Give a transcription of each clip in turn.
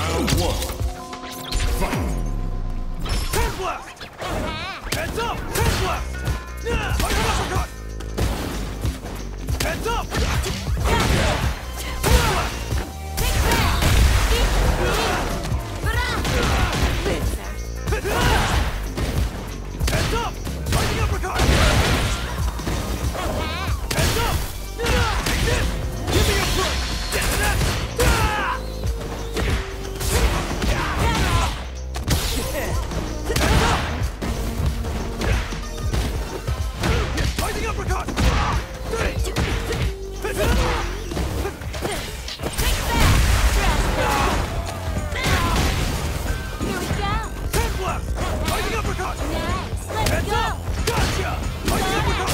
Round one. Fight. Hand blast! Heads up! Hand blast! Like an uppercut! Heads up! Hand blast! Heads up! Fighting uppercut! Heads up! Take this! Give me a break! Heads up! Fighting uppercut! Hand blast! Fighting uppercut! Heads up! Gotcha! Fighting uppercut!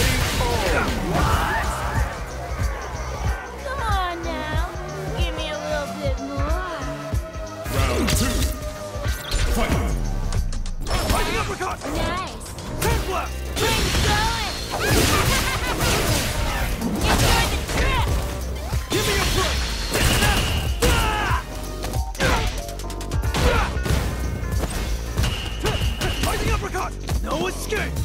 Come on now. Give me a little bit more. Round two. Fight. Fighting uppercut! Nice. Hand blast! Wind's going. Enjoy the trip. Give me a break! Fighting uppercut! No escape!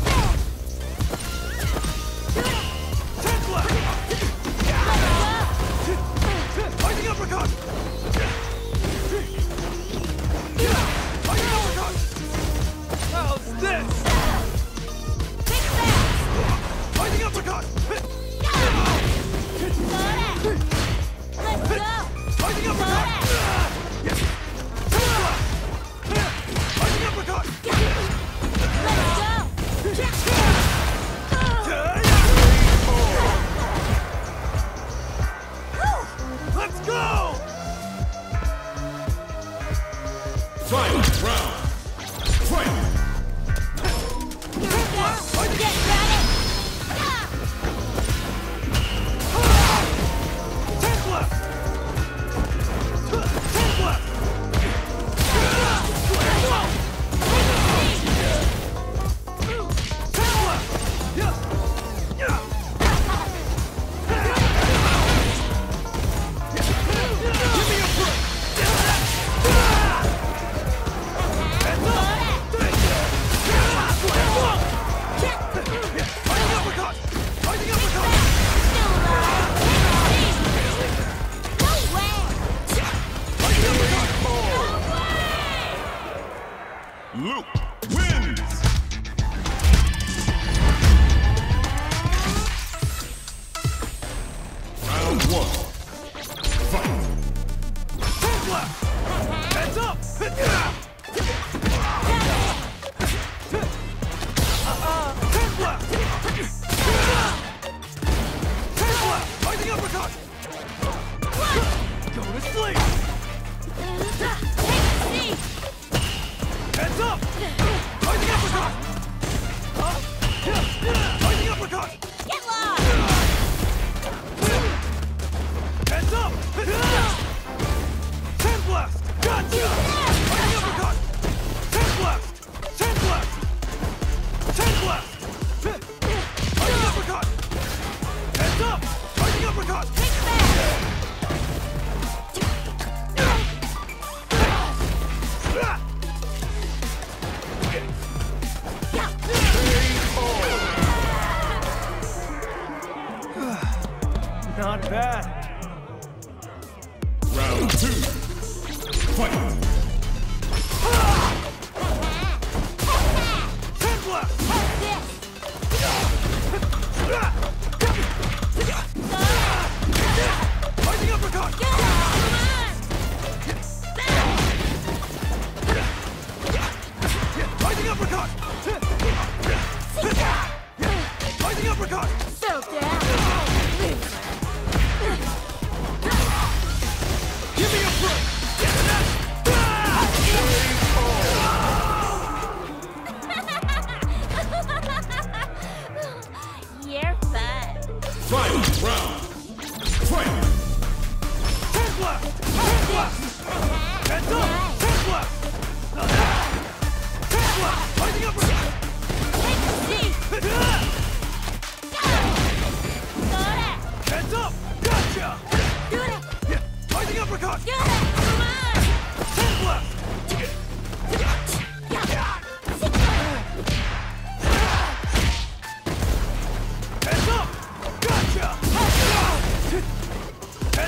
Hand blast! Fighting uppercut! Fighting uppercut! How's this? Fighting uppercut! Let's go. Fighting uppercut! Yes! Hand blast! Fighting uppercut! Let's go. Let's go! Final round. Fight. Here we go. Get ready. Hand blast! Hand blast! Luke wins. Round one. Fight. Hand blast! Heads up! Hand blast! Hand blast! Fighting uppercut! Go to sleep! Heads up! Fighting uppercut! Fighting uppercut! Get lost. Heads up! Hand blast! Gotcha! Fighting uppercut! Hand blast! Hand blast! Hand blast! Fighting uppercut! Heads up! Fighting uppercut! Not bad. Round two. Fight. Hand blast! Fighting uppercut! Fighting uppercut! Fighting uppercut! So down. Give me a break!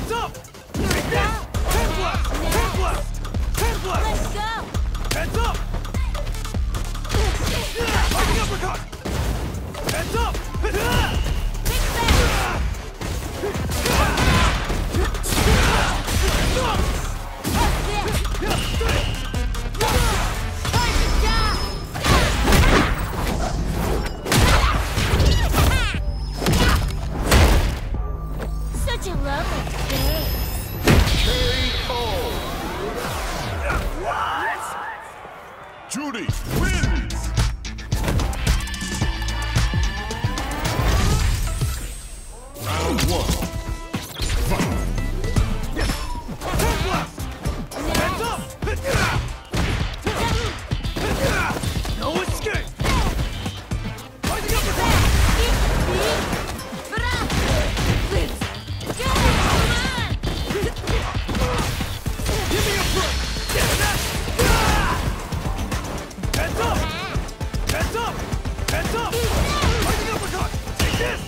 Heads up! Take this! Hand blast! Hand blast! Hand blast! Let's go! Heads up! Fighting uppercut! Heads up! Big back! Such a lovely face. Juri wins! Round 1. Fight! Hand blast! Heads up! No escape! Fighting uppercut! Give me a break! Heads up! Heads up! Heads up! Fighting uppercut! Take this!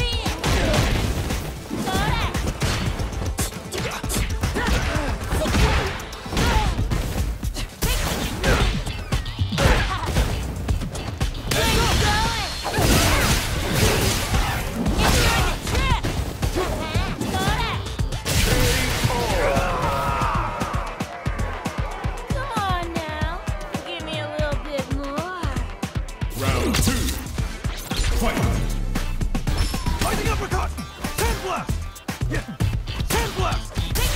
Come on now. Give me a little bit more. Round 2. Fight! Fighting uppercut! Hand blast! Hand blast!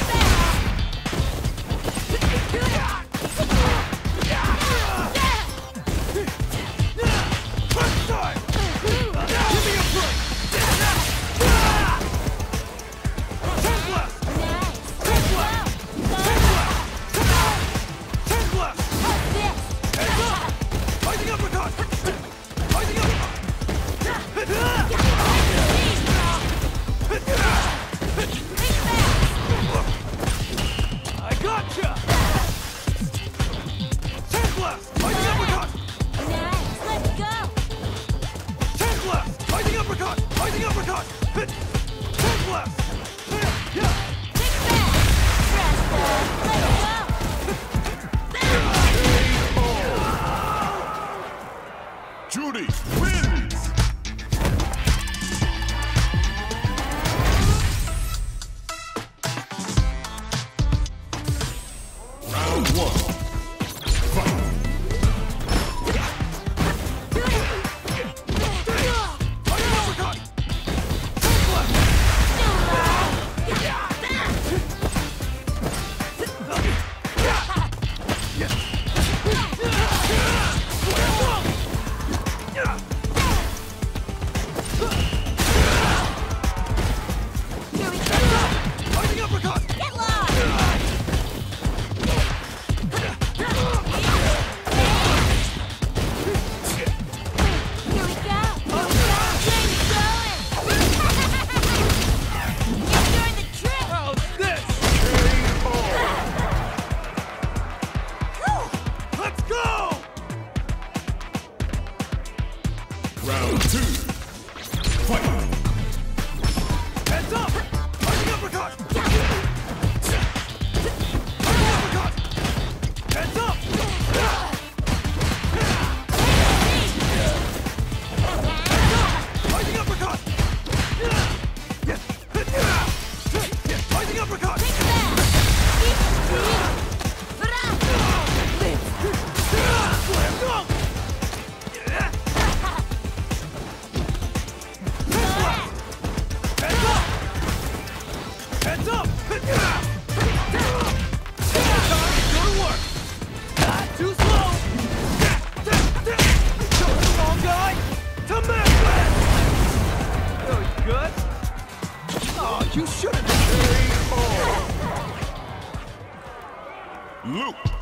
Punch time! Give me a break! Hand blast! Hand blast! Hand blast! Hand blast! Heads up! Fighting uppercut! Fighting I gotcha! Hand blast! Fighting uppercut! Nice, let's go! Hand blast! Fighting uppercut! Fighting uppercut! Hand blast! Yeah! Juri wins! Round 1. Fight! Fighting uppercut! Hand blast! Fighting uppercut! Get lost! Here we go! James going! You're doing the trick! How's this? Let's go! Round 2. Fight! Heads up! Fighting uppercut! Fighting uppercut! Heads up! Fighting uppercut! Fighting uppercut! Slam dunk! Heads up! Heads up! Time to go to work! Not too slow! Come on, guy! To Memphis! Really good? Oh, you should have been very Luke